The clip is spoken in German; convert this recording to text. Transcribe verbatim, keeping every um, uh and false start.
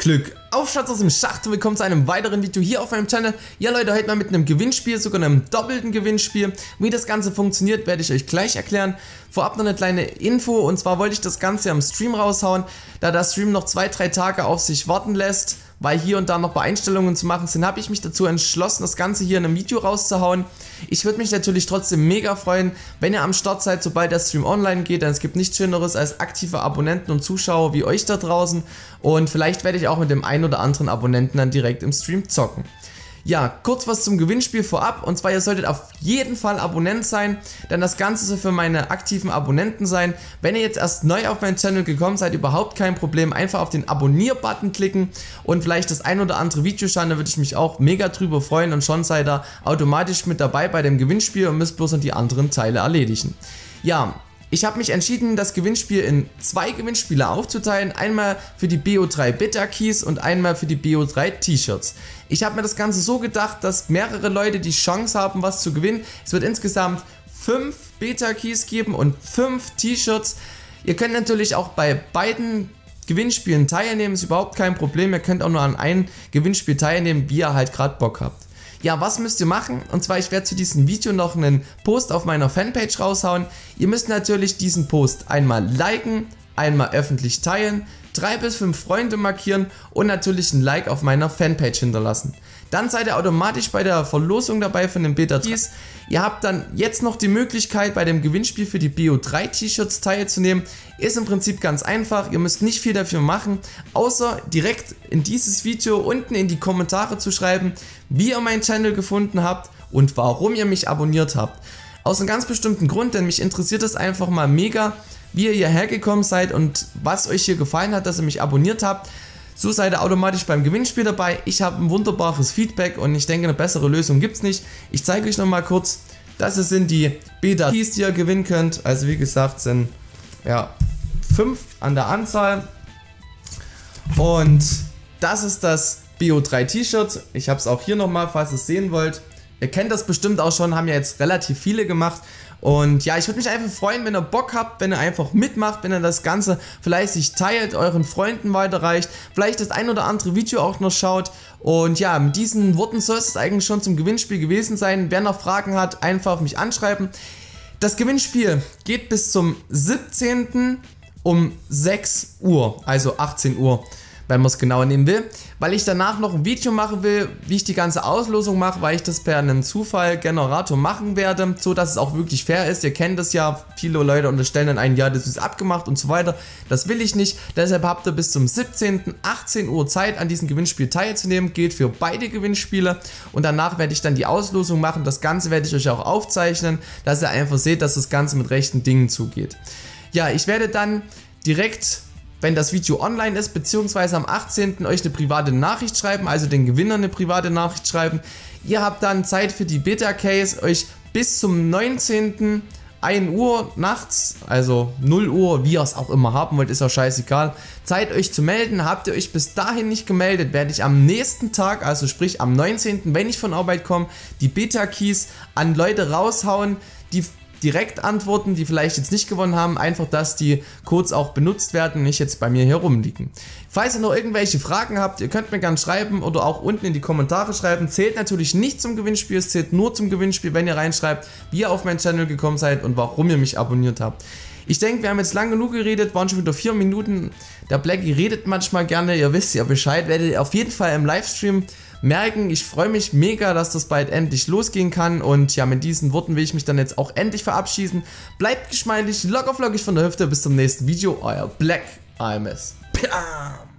Glück auf, Schatz aus dem Schacht und willkommen zu einem weiteren Video hier auf meinem Channel. Ja Leute, heute mal mit einem Gewinnspiel, sogar einem doppelten Gewinnspiel. Wie das Ganze funktioniert, werde ich euch gleich erklären. Vorab noch eine kleine Info, und zwar wollte ich das Ganze am Stream raushauen, da der Stream noch zwei, drei Tage auf sich warten lässt, weil hier und da noch Beeinstellungen zu machen sind, habe ich mich dazu entschlossen, das Ganze hier in einem Video rauszuhauen. Ich würde mich natürlich trotzdem mega freuen, wenn ihr am Start seid, sobald der Stream online geht, denn es gibt nichts Schöneres als aktive Abonnenten und Zuschauer wie euch da draußen, und vielleicht werde ich auch mit dem einen oder anderen Abonnenten dann direkt im Stream zocken. Ja, kurz was zum Gewinnspiel vorab, und zwar ihr solltet auf jeden Fall Abonnent sein, denn das Ganze soll für meine aktiven Abonnenten sein. Wenn ihr jetzt erst neu auf meinen Channel gekommen seid, überhaupt kein Problem, einfach auf den Abonnier-Button klicken und vielleicht das ein oder andere Video schauen, da würde ich mich auch mega drüber freuen, und schon seid ihr automatisch mit dabei bei dem Gewinnspiel und müsst bloß noch die anderen Teile erledigen. Ja, ich habe mich entschieden, das Gewinnspiel in zwei Gewinnspiele aufzuteilen, einmal für die B O drei Beta Keys und einmal für die B O drei T-Shirts. Ich habe mir das Ganze so gedacht, dass mehrere Leute die Chance haben, was zu gewinnen. Es wird insgesamt fünf Beta Keys geben und fünf T-Shirts. Ihr könnt natürlich auch bei beiden Gewinnspielen teilnehmen, ist überhaupt kein Problem. Ihr könnt auch nur an einem Gewinnspiel teilnehmen, wie ihr halt gerade Bock habt. Ja, was müsst ihr machen? Und zwar, ich werde zu diesem Video noch einen Post auf meiner Fanpage raushauen. Ihr müsst natürlich diesen Post einmal liken, einmal öffentlich teilen, drei bis fünf Freunde markieren und natürlich ein Like auf meiner Fanpage hinterlassen. Dann seid ihr automatisch bei der Verlosung dabei von den Beta Keys. Ihr habt dann jetzt noch die Möglichkeit, bei dem Gewinnspiel für die B O drei T-Shirts teilzunehmen. Ist im Prinzip ganz einfach, ihr müsst nicht viel dafür machen, außer direkt in dieses Video unten in die Kommentare zu schreiben, wie ihr meinen Channel gefunden habt und warum ihr mich abonniert habt. Aus einem ganz bestimmten Grund, denn mich interessiert es einfach mal mega, wie ihr hierher gekommen seid und was euch hier gefallen hat, dass ihr mich abonniert habt. So seid ihr automatisch beim Gewinnspiel dabei. Ich habe ein wunderbares Feedback und ich denke, eine bessere Lösung gibt es nicht. Ich zeige euch nochmal kurz, das sind die Beta Keys, die ihr gewinnen könnt. Also wie gesagt, sind ja fünf an der Anzahl. Und das ist das B O drei T-Shirt. Ich habe es auch hier nochmal, falls ihr es sehen wollt. Ihr kennt das bestimmt auch schon, haben ja jetzt relativ viele gemacht. Und ja, ich würde mich einfach freuen, wenn ihr Bock habt, wenn ihr einfach mitmacht, wenn ihr das Ganze fleißig teilt, euren Freunden weiterreicht, vielleicht das ein oder andere Video auch noch schaut. Und ja, mit diesen Worten soll es eigentlich schon zum Gewinnspiel gewesen sein. Wer noch Fragen hat, einfach mich anschreiben. Das Gewinnspiel geht bis zum siebzehnten um sechs Uhr, also achtzehn Uhr. Wenn man es genauer nehmen will, weil ich danach noch ein Video machen will, wie ich die ganze Auslosung mache, weil ich das per einem Zufallgenerator machen werde, so dass es auch wirklich fair ist. Ihr kennt das ja, viele Leute unterstellen dann ein, ja, das ist abgemacht und so weiter. Das will ich nicht, deshalb habt ihr bis zum siebzehnten achtzehn Uhr Zeit, an diesem Gewinnspiel teilzunehmen. Gilt für beide Gewinnspiele, und danach werde ich dann die Auslosung machen. Das Ganze werde ich euch auch aufzeichnen, dass ihr einfach seht, dass das Ganze mit rechten Dingen zugeht. Ja, ich werde dann direkt, wenn das Video online ist, beziehungsweise am achtzehnten euch eine private Nachricht schreiben, also den Gewinner eine private Nachricht schreiben. Ihr habt dann Zeit für die Beta Keys, euch bis zum neunzehnten ein Uhr nachts, also null Uhr, wie ihr es auch immer haben wollt, ist auch scheißegal, Zeit euch zu melden. Habt ihr euch bis dahin nicht gemeldet, werde ich am nächsten Tag, also sprich am neunzehnten, wenn ich von Arbeit komme, die Beta Keys an Leute raushauen, die direkt antworten, die vielleicht jetzt nicht gewonnen haben, einfach, dass die Codes auch benutzt werden und nicht jetzt bei mir hier rumliegen. Falls ihr noch irgendwelche Fragen habt, ihr könnt mir gerne schreiben oder auch unten in die Kommentare schreiben. Zählt natürlich nicht zum Gewinnspiel, es zählt nur zum Gewinnspiel, wenn ihr reinschreibt, wie ihr auf meinen Channel gekommen seid und warum ihr mich abonniert habt. Ich denke, wir haben jetzt lang genug geredet, waren schon wieder vier Minuten. Der Blackie redet manchmal gerne, ihr wisst ja Bescheid, werdet ihr auf jeden Fall im Livestream merken. Ich freue mich mega, dass das bald endlich losgehen kann, und ja, mit diesen Worten will ich mich dann jetzt auch endlich verabschieden. Bleibt geschmeidig, locker flockig von der Hüfte, bis zum nächsten Video, euer Black I M S. Pam!